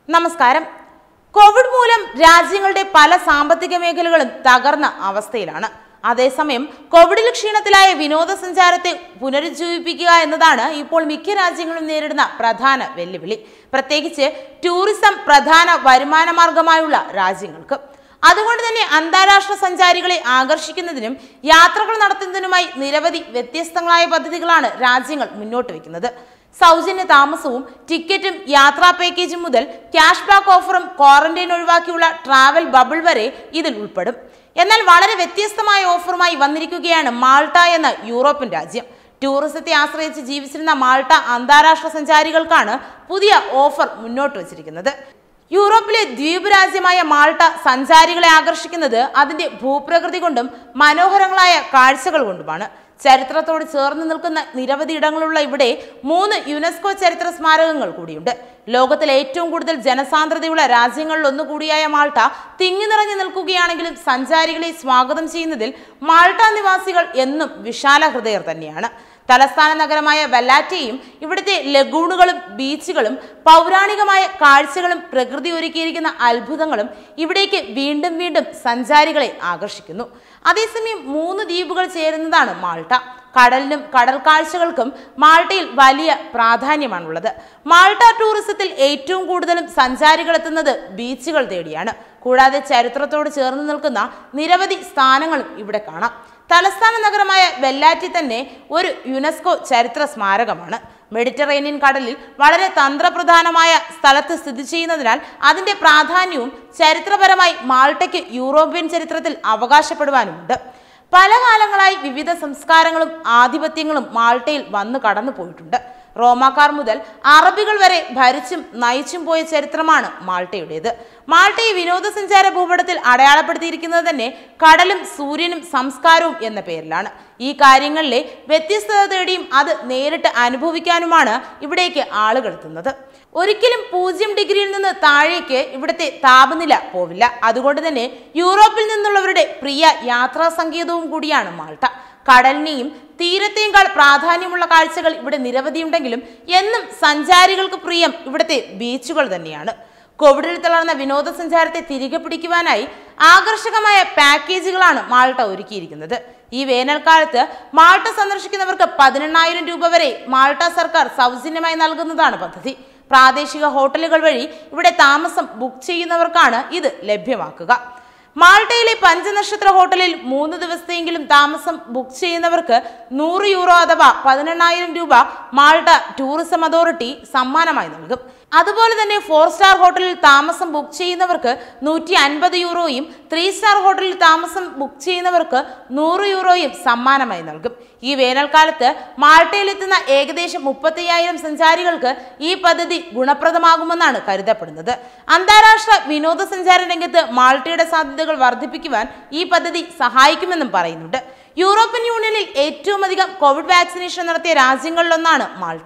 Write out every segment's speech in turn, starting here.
നമസ്കാരം. കോവിഡ് മൂലം രാജ്യങ്ങളുടെ പല സാമ്പത്തിക മേഖലകളും തകർന്ന അവസ്ഥയിലാണ്. അതേസമയം കോവിഡിൽ ക്ഷീണത്തിലായ വിനോദസഞ്ചാരത്തെ പുനരുജ്ജീവിപ്പിക്കുക എന്നതാണ് ഇപ്പോൾ മിക്ക രാജ്യങ്ങളും നേരിടുന്ന പ്രധാന വെല്ലുവിളി, പ്രത്യേകിച്ച് ടൂറിസം പ്രധാന വരുമാന മാർഗമായുള്ള രാജ്യങ്ങൾക്ക്. അതുകൊണ്ട് തന്നെ അന്താരാഷ്ട്ര സഞ്ചാരികളെ ആകർഷിക്കുന്നതിനും യാത്രകൾ നടത്തുന്നതിനുമായി നിരവധി വ്യത്യസ്തങ്ങളായ പദ്ധതികളാണ് രാജ്യങ്ങൾ മുന്നോട്ട് വയ്ക്കുന്നത്. സൗജന്യ താമസവും ടിക്കറ്റും യാത്രാ പാക്കേജും മുതൽ ക്യാഷ് ബാക്ക് ഓഫറും ക്വാറന്റൈൻ ഒഴിവാക്കിയുള്ള ട്രാവൽ ബബിൾ വരെ ഇതിൽ ഉൾപ്പെടും. എന്നാൽ വളരെ വ്യത്യസ്തമായ ഓഫറുമായി വന്നിരിക്കുകയാണ് മാൾട്ട എന്ന യൂറോപ്യൻ രാജ്യം. ടൂറിസത്തെ ആശ്രയിച്ച് ജീവിച്ചിരുന്ന മാൾട്ട അന്താരാഷ്ട്ര സഞ്ചാരികൾക്കാണ് പുതിയ ഓഫർ മുന്നോട്ട് വച്ചിരിക്കുന്നത്. യൂറോപ്പിലെ ദ്വീപ് രാജ്യമായ മാൾട്ട സഞ്ചാരികളെ ആകർഷിക്കുന്നത് അതിന്റെ ഭൂപ്രകൃതി കൊണ്ടും മനോഹരങ്ങളായ കാഴ്ചകൾ കൊണ്ടുമാണ്. ചരിത്രത്തോട് ചേർന്ന് നിൽക്കുന്ന നിരവധി ഇടങ്ങളുള്ള ഇവിടെ 3 യുനെസ്കോ ചരിത്ര സ്മാരകങ്ങൾ കൂടിയുണ്ട്. ലോകത്തിലെ ഏറ്റവും കൂടുതൽ ജനസാന്ദ്രതയുള്ള രാജ്യങ്ങളിൽ ഒന്നുകൂടിയായ മാൾട്ട തിങ്ങി നിറഞ്ഞു നിൽക്കുകയാണെങ്കിലും സഞ്ചാരികളെ സ്വാഗതം ചെയ്യുന്നതിൽ മാൾട്ട നിവാസികൾ എന്നും വിശാല ഹൃദയർ തന്നെയാണ്. തലസ്ഥാന നഗരമായ വെല്ലാറ്റയും ഇവിടുത്തെ ലഗൂണുകളും ബീച്ചുകളും പൗരാണികമായ കാഴ്ചകളും പ്രകൃതി ഒരുക്കിയിരിക്കുന്ന അത്ഭുതങ്ങളും ഇവിടേക്ക് വീണ്ടും വീണ്ടും സഞ്ചാരികളെ ആകർഷിക്കുന്നു. അതേസമയം 3 ദ്വീപുകൾ ചേരുന്നതാണ് മാൾട്ട. കടലിനും കടൽ കാഴ്ചകൾക്കും മാൾട്ടയിൽ വലിയ പ്രാധാന്യമാണുള്ളത്. മാൾട്ട ടൂറിസത്തിൽ ഏറ്റവും കൂടുതലും സഞ്ചാരികൾ എത്തുന്നത് ബീച്ചുകൾ തേടിയാണ്. കൂടാതെ ചരിത്രത്തോട് ചേർന്ന് നിൽക്കുന്ന നിരവധി സ്ഥാനങ്ങളും ഇവിടെ കാണാം. തലസ്ഥാന നഗരമായ വെല്ലാറ്റി തന്നെ ഒരു യുനെസ്കോ ചരിത്ര സ്മാരകമാണ്. മെഡിറ്ററേനിയൻ കടലിൽ വളരെ തന്ത്രപ്രധാനമായ സ്ഥലത്ത് സ്ഥിതി ചെയ്യുന്നതിനാൽ അതിന്റെ പ്രാധാന്യവും ചരിത്രപരമായി മാൾട്ടയ്ക്ക് യൂറോപ്യൻ ചരിത്രത്തിൽ അവകാശപ്പെടുവാനുമുണ്ട്. പല കാലങ്ങളായി വിവിധ സംസ്കാരങ്ങളും ആധിപത്യങ്ങളും മാൾട്ടയിൽ വന്നു കടന്നു പോയിട്ടുണ്ട്. റോമാക്കാർ മുതൽ അറബികൾ വരെ ഭരിച്ചും നയിച്ചും പോയ ചരിത്രമാണ് മാൾട്ടയുടേത്. മാൾട്ടയെ വിനോദസഞ്ചാര ഭൂപടത്തിൽ അടയാളപ്പെടുത്തിയിരിക്കുന്നത് തന്നെ കടലും സൂര്യനും സംസ്കാരവും എന്ന പേരിലാണ്. ഈ കാര്യങ്ങളിലെ വ്യത്യസ്തത തേടിയും അത് നേരിട്ട് അനുഭവിക്കാനുമാണ് ഇവിടേക്ക് ആളുകൾ എത്തുന്നത്. ഒരിക്കലും 0 ഡിഗ്രിയിൽ നിന്ന് താഴേക്ക് ഇവിടുത്തെ താപനില പോവില്ല. അതുകൊണ്ട് തന്നെ യൂറോപ്പിൽ നിന്നുള്ളവരുടെ പ്രിയ യാത്രാ സങ്കേതവും കൂടിയാണ് മാൾട്ട. കടലിനെയും തീരത്തെയുംക്കാൾ പ്രാധാന്യമുള്ള കാഴ്ചകൾ ഇവിടെ നിരവധിയുണ്ടെങ്കിലും എന്നും സഞ്ചാരികൾക്ക് പ്രിയം ഇവിടുത്തെ ബീച്ചുകൾ തന്നെയാണ്. കോവിഡിൽ തളർന്ന വിനോദസഞ്ചാരത്തെ തിരികെ പിടിക്കുവാനായി ആകർഷകമായ പാക്കേജുകളാണ് മാൾട്ട ഒരുക്കിയിരിക്കുന്നത്. ഈ വേനൽക്കാലത്ത് മാൾട്ട സന്ദർശിക്കുന്നവർക്ക് 18,000 രൂപ വരെ മാൾട്ട സർക്കാർ സൗജന്യമായി നൽകുന്നതാണ് പദ്ധതി. പ്രാദേശിക ഹോട്ടലുകൾ വഴി ഇവിടെ താമസം ബുക്ക് ചെയ്യുന്നവർക്കാണ് ഇത് ലഭ്യമാക്കുക. മാൾട്ടയിലെ 5 നക്ഷത്ര ഹോട്ടലിൽ 3 ദിവസത്തെങ്കിലും താമസം ബുക്ക് ചെയ്യുന്നവർക്ക് 100 യൂറോ അഥവാ 18,000 രൂപ മാൾട്ട ടൂറിസം അതോറിറ്റി സമ്മാനമായി നൽകും. അതുപോലെ തന്നെ 4 സ്റ്റാർ ഹോട്ടലിൽ താമസം ബുക്ക് ചെയ്യുന്നവർക്ക് 150 യൂറോയും 3 സ്റ്റാർ ഹോട്ടലിൽ താമസം ബുക്ക് ചെയ്യുന്നവർക്ക് 100 യൂറോയും സമ്മാനമായി നൽകും. ഈ വേനൽക്കാലത്ത് മാൾട്ടയിലെത്തുന്ന ഏകദേശം 35,000 സഞ്ചാരികൾക്ക് ഈ പദ്ധതി ഗുണപ്രദമാകുമെന്നാണ് കരുതപ്പെടുന്നത്. അന്താരാഷ്ട്ര വിനോദസഞ്ചാര രംഗത്ത് മാൾട്ടയുടെ സാധ്യതകൾ വർദ്ധിപ്പിക്കുവാൻ ഈ പദ്ധതി സഹായിക്കുമെന്നും പറയുന്നുണ്ട്. യൂറോപ്യൻ യൂണിയനിൽ ഏറ്റവും അധികം കോവിഡ് വാക്സിനേഷൻ നടത്തിയ രാജ്യങ്ങളിലൊന്നാണ് മാൾട്ട.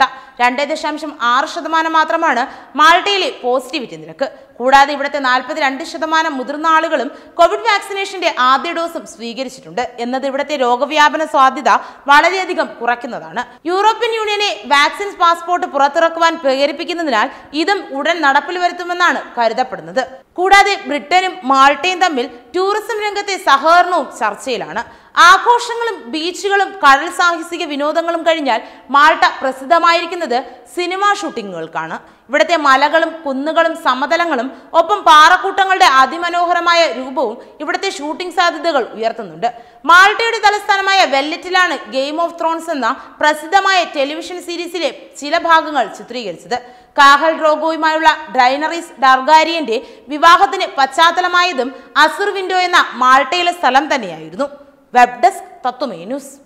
2.6% മാത്രമാണ് മാൾട്ടയിലെ പോസിറ്റിവിറ്റി നിരക്ക്. കൂടാതെ ഇവിടുത്തെ 42% മുതിർന്ന ആളുകളും കോവിഡ് വാക്സിനേഷന്റെ ആദ്യ ഡോസും സ്വീകരിച്ചിട്ടുണ്ട് എന്നത് ഇവിടുത്തെ രോഗവ്യാപന സാധ്യത വളരെയധികം കുറയ്ക്കുന്നതാണ്. യൂറോപ്യൻ യൂണിയനെ വാക്സിൻ പാസ്പോർട്ട് പുറത്തിറക്കുവാൻ പ്രേരിപ്പിക്കുന്നതിനാൽ ഇതും ഉടൻ നടപ്പിൽ വരുത്തുമെന്നാണ് കരുതപ്പെടുന്നത്. കൂടാതെ ബ്രിട്ടനും മാൾട്ടയും തമ്മിൽ ടൂറിസം രംഗത്തെ സഹകരണവും ചർച്ചയിലാണ്. ആഘോഷങ്ങളും ബീച്ചുകളും കടൽ സാഹസിക വിനോദങ്ങളും കഴിഞ്ഞാൽ മാൾട്ട പ്രസിദ്ധമായിരിക്കുന്നത് സിനിമാ ഷൂട്ടിങ്ങുകൾക്കാണ്. ഇവിടുത്തെ മലകളും കുന്നുകളും സമതലങ്ങളും ഒപ്പം പാറക്കൂട്ടങ്ങളുടെ അതിമനോഹരമായ രൂപവും ഇവിടുത്തെ ഷൂട്ടിംഗ് സാധ്യതകൾ ഉയർത്തുന്നുണ്ട്. മാൾട്ടയുടെ തലസ്ഥാനമായ വെല്ലറ്റിലാണ് ഗെയിം ഓഫ് ത്രോൺസ് എന്ന പ്രസിദ്ധമായ ടെലിവിഷൻ സീരീസിലെ ചില ഭാഗങ്ങൾ ചിത്രീകരിച്ചത്. കാഹൽ ഡ്രോഗോയുമായുള്ള ഡ്രൈനറീസ് ഡാർഗാരിയന്റെ വിവാഹത്തിന് പശ്ചാത്തലമായതും അസുർ വിൻഡോ എന്ന മാൾട്ടയിലെ സ്ഥലം തന്നെയായിരുന്നു. Web desk Tatwamayi news.